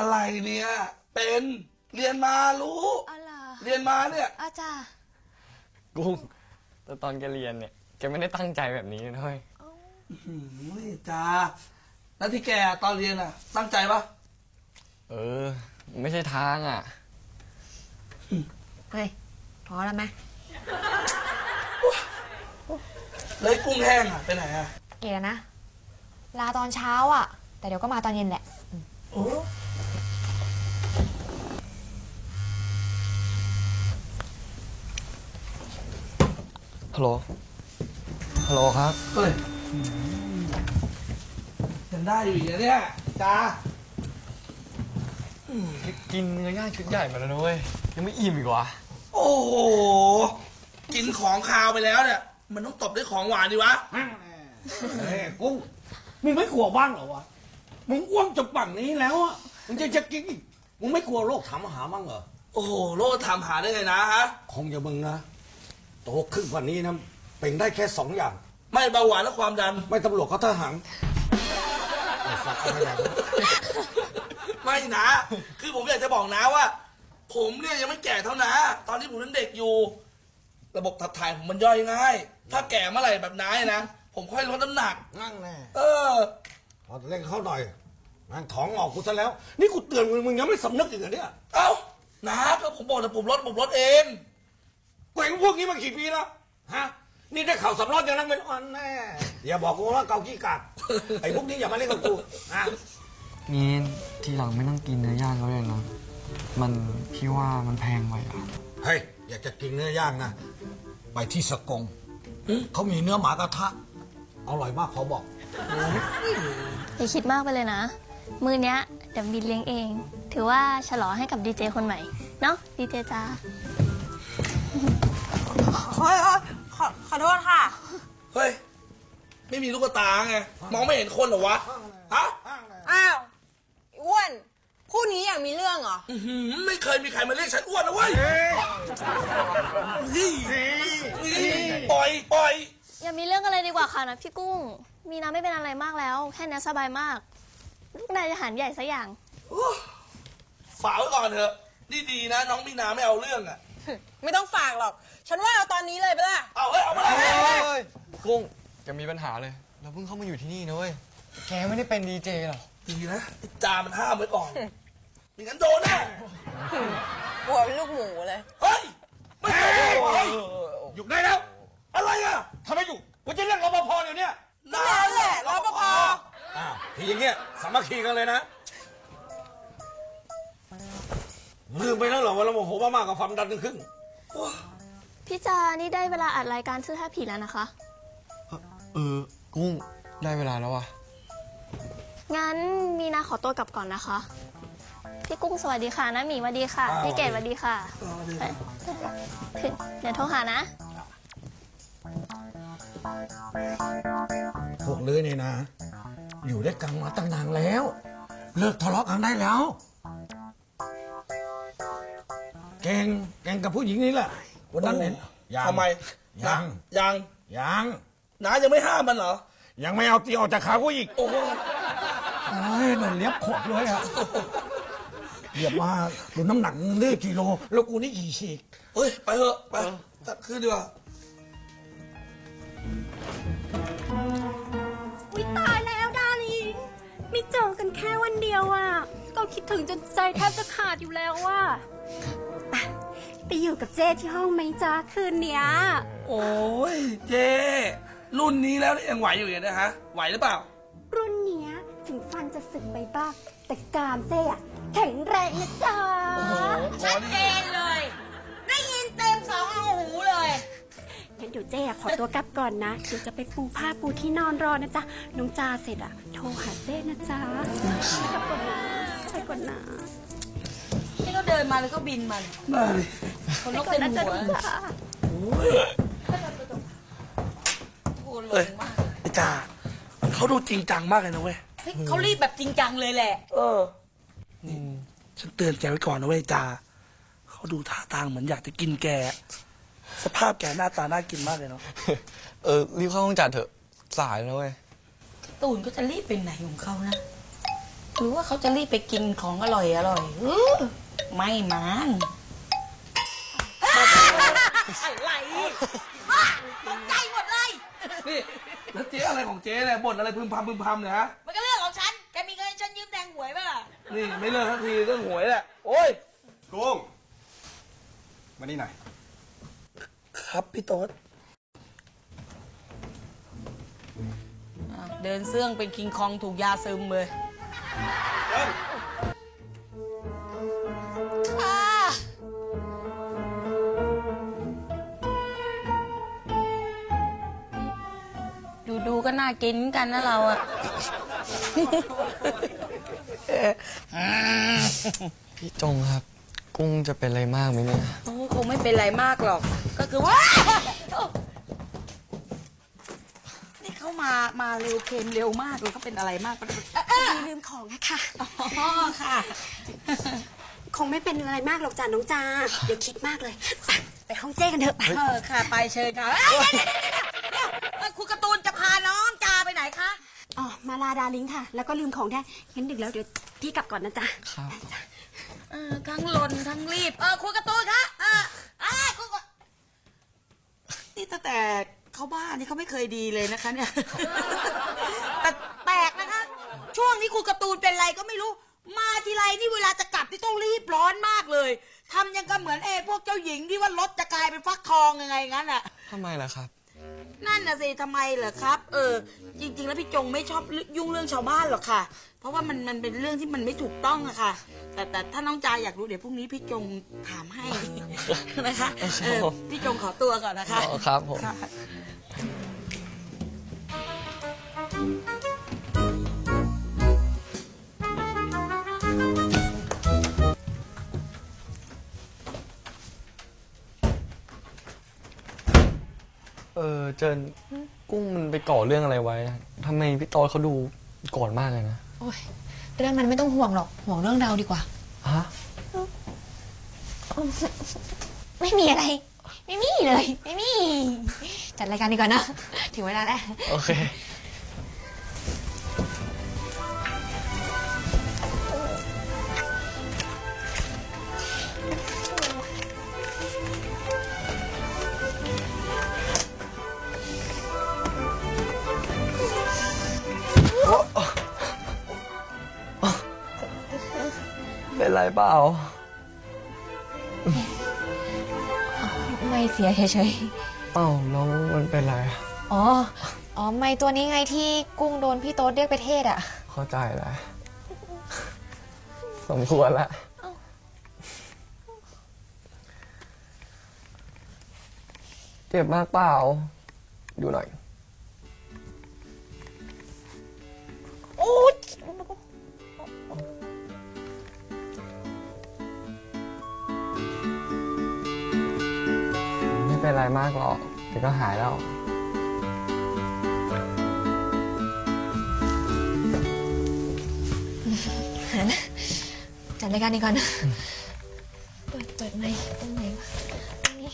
อะไรเนี่ยเป็นเรียนมารู้เรียนมาเนี่ยอาจารย์กุ้งแต่ตอนแกเรียนเนี่ยแกไม่ได้ตั้งใจแบบนี้นะเว้ยจ้าแล้วที่แกตอนเรียนอ่ะตั้งใจปะไม่ใช่ทางอ่ะเฮ้ยพอแล้วไหมเลยกุ้งแห้งอ่ะไปไหนอ่ะเกลียดนะลาตอนเช้าอ่ะแต่เดี๋ยวก็มาตอนเย็นแหละฮัลโหลครับเฮ้ยยังได้อยู่อย่างเนี้ยจ้ากินเนื้อย่างชุดใหญ่มาแล้วนะเว้ยยังไม่อิ่มอีกวะโอ้โหกินของคาวไปแล้วเนี่ยมันต้องตบด้วยของหวานดิวะเฮ้ยกุ้งมึงไม่กลัวบ้างเหรอวะมึงอ้วนจนปั่นนี้แล้วอ่ะมึงจะกินอีกมึงไม่กลัวโรคถามหาบ้างเหรอโอ้โหโรคถามหาได้ไงนะฮะคงจะมึงนะโตขึ้นกว่านี้นะเป็นได้แค่2 อย่างไม่เบาหวานและความดันไม่ตำรวจก็ทหารไม่นะคือผมอยากจะบอกนะว่าผมเนี่ยยังไม่แก่เท่านะตอนที่ผมยังเด็กอยู่ระบบขับถ่ายผมมันย่อยง่ายถ้าแก่เมื่อไหร่แบบน้านะผมค่อยลดน้ำหนักนั่งแน่พอเล่นเข้าหน่อยนั่งท้องออกกูซะแล้วนี่กูเตือนมึงยังไม่สำนึกอีกเหรอเนี่ยเอ้านะก็ผมบอกแต่ผมลดเองกูเห็นพวกนี้มากี่ปีแล้วฮะนี่ได้ข่าวสำรอดอย่างนั้นเป็นอ่อนแน่อย่าบอกกูว่าเกาขี้กากไอ้พวกนี้อย่ามาเล่นกับกูนี่ทีหลังไม่ต้องกินเนื้อย่างเขาเลยนะมันพี่ว่ามันแพงไปอ่ะเฮ้ยอยากจะกินเนื้อย่างนะไปที่สกงเขามีเนื้อหมากระทะอร่อยมากเขาบอกอย่าคิดมากไปเลยนะมือเนี้ยเดี๋ยวบินเลี้ยงเองถือว่าฉลองให้กับดีเจคนใหม่เนาะดีเจจ้าขอโทษค่ะเฮ้ยไม่มีลูกตาไงมองไม่เห็นคนเหรอวะฮะอ้าวอ้วนคู่นี้อยากมีเรื่องเหรอไม่เคยมีใครมาเรียกฉันอ้วนนะเว้ยปล่อยอย่ามีเรื่องอะไรดีกว่าค่ะนะพี่กุ้งมีน้ำไม่เป็นอะไรมากแล้วแค่นี้สบายมากลูกนายจะหันใหญ่ซะอย่างฝากไว้ก่อนเถอะนี่ดีนะน้องมีนาไม่เอาเรื่องอ่ะไม่ต้องฝากหรอกฉันว่าเอาตอนนี้เลยไปละเอามาเลยกุ้งจะมีปัญหาเลยเราเพิ่งเข้ามาอยู่ที่นี่นะเว้ยแกไม่ได้เป็นดีเจหรอดีนะจามันห้ามไว้ก่อนไม่งั้นโดนแน่กลัวเป็นลูกหมูเลยเฮ้ยไม่โดนหยุดได้แล้วอะไรอ่ะทำไมอยู่กูจะเรียกรปภเดี๋ยวนี้นั่นแหละรปภทีอย่างเงี้ยสามัคคีกันเลยนะลืมไปแล้วเหรอว่าเราโมโหมากกับความดันขึ้นพี่จานี่ได้เวลาอัดรายการซื่อแท้ผีแล้วนะคะกุ้งได้เวลาแล้วว่ะงั้นมีนาขอตัวกลับก่อนนะคะพี่กุ้งสวัสดีค่ะนะหมีสวัสดีค่ะพี่เกดสวัสดีค่ะเดี๋ยวโทรหานะพวกเลยนี่นะอยู่ด้วยกันมาตั้งนานแล้วเลิกทะเลาะกันได้แล้วเก่งกับผู้หญิงนี่แหละวันนั้นเห็นทำไมยังน้ายังไม่ห้ามมันเหรอยังไม่เอาตีออกจากขากูอีกโอ้โหนั่นเลี้ยบขดเลยอะเรียบมาดูน้ำหนักได้กิโลแล้วกูนี่กี่ฉีกเฮ้ยไปเถอะไปตัดขึ้นดีกว่าตายแล้วดาริงไม่เจอกันแค่วันเดียวอ่ะก็คิดถึงจนใจแทบจะขาดอยู่แล้วว่าไปอยู่กับเจ้ที่ห้องไหมจ้าคืนเนี้ยโอ้ยเจ้รุ่นนี้แล้วยังไหวอยู่นะฮะไหวหรือเปล่ารุ่นเนี้ยถึงฟันจะสึกไปบ้างแต่กามเจ้อะแข็งแรงนะจ๊ะชัดเจนเลยได้ยินเต็ม2 หูเลยงั้นเดี๋ยวเจ้ขอตัวกลับก่อนนะเดี๋ยวจะไปปูผ้าปูที่นอนรอนะจ๊ะน้องจาเสร็จอะโทรหาเจ้นะจ๊ะกลับก่อนนะไปก่อนนะนี่ก็เดินมาแล้วก็บินมันคนลุกเต็มหัวเอ้ยไอ้จ่าเขาดูจริงจังมากเลยนะเว้ยเขารีบแบบจริงจังเลยแหละนี่ฉันเตือนแกไว้ก่อนนะเว้ยจ่าเขาดูท่าทางเหมือนอยากจะกินแกสภาพแกหน้าตาน่ากินมากเลยเนาะรีบเข้าห้องจัดเถอะสายแล้วเว้ยตูนก็จะรีบไปไหนของเขานะหรือว่าเขาจะรีบไปกินของอร่อยไม่มั้งอะไรตกใจหมดเลยนี่แล้วเจ๊อะไรของเจ๊เนี่ยบ่นอะไรพึมพำเนี่ยฮะมันก็เรื่องของฉันแกมีเงินฉันยืมแทงหวยป่ะล่ะนี่ไม่เลิกทันทีเรื่องหวยแหละโอ้ยกุ้งมานี่หน่อยครับพี่โต๊ดเดินเสื่องเป็นคิงคองถูกยาซึมเลยดูก็น่ากินกันนะเราอะพี่จงครับ กุ้งจะเป็นอะไรมากไหมเนี่ยโอ้คงไม่เป็นไรมากหรอก ก็คือว่านี่เขามาเร็วเค็มเร็วมากเลยเขาเป็นอะไรมากปะลืมของนะคะอ๋อค่ะคงไม่เป็นอะไรมากหรอกจ้าน้องจาเดี๋ยวคิดมากเลยไปห้องเจ้กันเถอะไปค่ะไปเชิญค่ะคุณการ์ตูนจะพาน้องจาไปไหนคะอ๋อมาลาดาลิงค่ะ แล้วก็ลืมของแท้งั้นดึกแล้วเดี๋ยวพี่กลับก่อนนะจ๊ะครับทั้งหล่นทั้งรีบคุณการ์ตูนคะคุณนี่ตั้งแต่เขาบ้านนี่เขาไม่เคยดีเลยนะคะเนี่ยแต่แปลกนะคะช่วงนี้คุณการ์ตูนเป็นไรก็ไม่รู้มาทีไรนี่เวลาจะกลับที่ต้องรีบร้อนมากเลยทำยังก็เหมือนพวกเจ้าหญิงที่ว่ารถจะกลายเป็นฟักทองยังไงงั้นอ่ะทำไมล่ะครับนั่นน่ะสิทำไมเหรอครับจริงๆแล้วพี่จงไม่ชอบยุ่งเรื่องชาวบ้านหรอกค่ะ เพราะว่ามันเป็นเรื่องที่มันไม่ถูกต้องอะค่ะแต่ถ้าน้องจาอยากรู้เดี๋ยวพรุ่งนี้พี่จงถามให้ นะคะพี่จงขอตัวก่อนนะคะครับผม เจินกุ้งมันไปก่อเรื่องอะไรไว้ทำไมพี่ตอยเขาดูโกรธมากเลยนะโอ้ยเรื่องมันไม่ต้องห่วงหรอกห่วงเรื่องเราดีกว่าฮะไม่มีอะไร ไม่มีเลย ไม่มีจัดรายการดีกว่านะถึงเวลาแล้วโอเค เป็นไรเปล่าไม่เสียเฉยเอ้าแล้วมันเป็นไรๆอ๋อไม่ตัวนี้ไงที่กุ้งโดนพี่โต๊ดเรียกไปเทศอ่ะเข้าใจแล้ว สมควรแล้ว เจ็บมากเปล่า ดูหน่อยโอ้ยไม่เป็นไรมากหรอกเดี๋ยวก็หายแล้วจัดรายการดีกว่านะเปิดไมค์ตรงไหนวะตรงนี้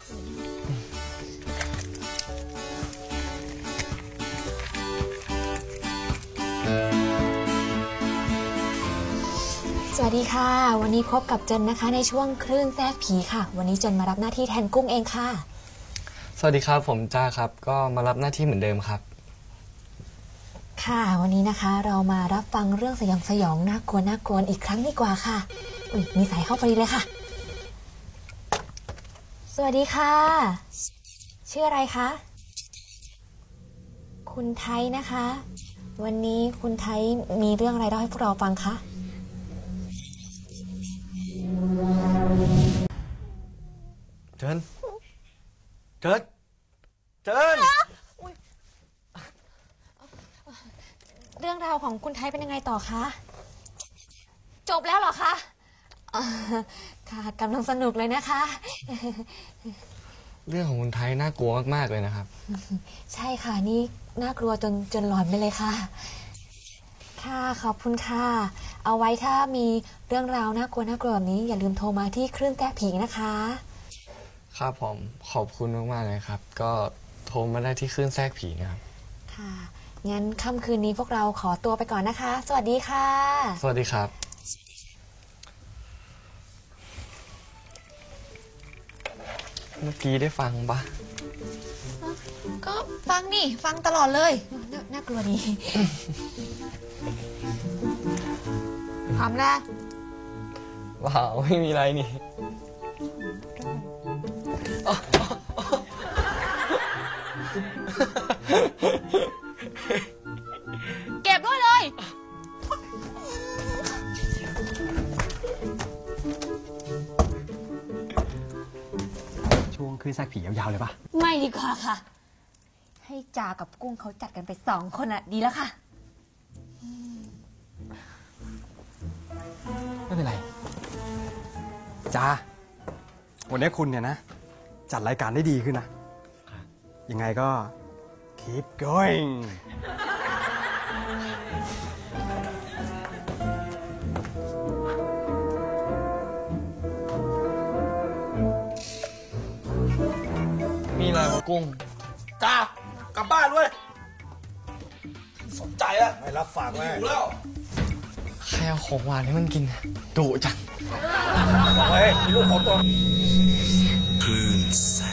สวัสดีค่ะ วันนี้พบกับเจนนะคะในช่วงคลื่นแทรกผีค่ะ วันนี้เจนมารับหน้าที่แทนกุ้งเองค่ะสวัสดีครับผมจ้าครับ ก็มารับหน้าที่เหมือนเดิมครับค่ะ วันนี้นะคะเรามารับฟังเรื่องสยองสยองน่ากลัวน่ากลัวอีกครั้งดีกว่าค่ะมีสายเข้าพอดีเลยค่ะ สวัสดีค่ะ ชื่ออะไรคะคุณไทยนะคะ วันนี้คุณไทยมีเรื่องอะไรเล่าให้พวกเราฟังคะเจินเจินเรื่องราวของคุณไทยเป็นยังไงต่อคะจบแล้วเหรอคะค่ะกำลังสนุกเลยนะคะเรื่องของคุณไทยน่ากลัวมากๆเลยนะครับใช่ค่ะนี่น่ากลัวจนหลอนไปเลยค่ะค่ะขอบคุณค่ะเอาไว้ถ้ามีเรื่องราวน่ากลัวแบบนี้อย่าลืมโทรมาที่คลื่นแต้ผีนะคะครับผมขอบคุณมากๆเลยครับ ก็โทรมาได้ที่คลื่นแทรกผีนะครับค่ะงั้นค่ำคืนนี้พวกเราขอตัวไปก่อนนะคะ สวัสดีค่ะสวัสดีครับ เมื่อกี้ได้ฟังปะก็ฟังนี่ฟังตลอดเลยน่ากลัวดี พร้อมแล้วว้าวไม่มีอะไรนี่เก็บด้วยเลยช่วงคืนแทรกผียาวๆเลยปะไม่ดีกว่าค่ะ ให้จากับกุ้งเขาจัดกันไป2 คนอะดีแล้วค่ะไม่เป็นไรจ้าวันนี้คุณเนี่ยนะ จัดรายการได้ดีขึ้นนะ ยังไงก็ keep going มีอะไรวะกุ้งจ้ากลับบ้านด้วยสนใจอะไม่รับฝากแม่อยู่แล้วใครเอาของหวานให้มันกินดุจังเฮ้ยมีลูกของตัวคลื่นแส